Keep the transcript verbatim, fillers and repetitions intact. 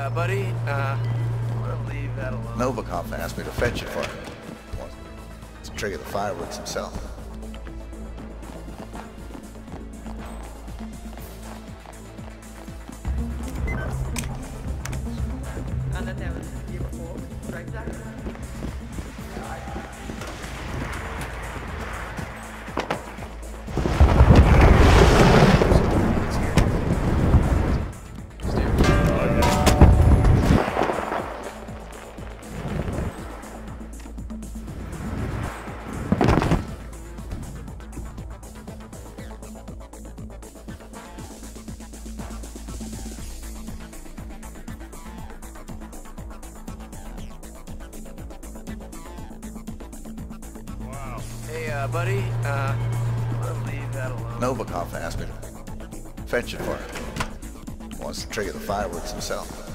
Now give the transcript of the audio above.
uh, buddy, uh, I'm gonna leave that alone. Novikov asked me to fetch it for him. To trigger the fireworks himself. And then there was the year before, right? Exactly. Hey, uh, buddy, uh, I'm gonna leave that alone. Novikov asked me to fetch it for him. Wants to trigger the fireworks himself.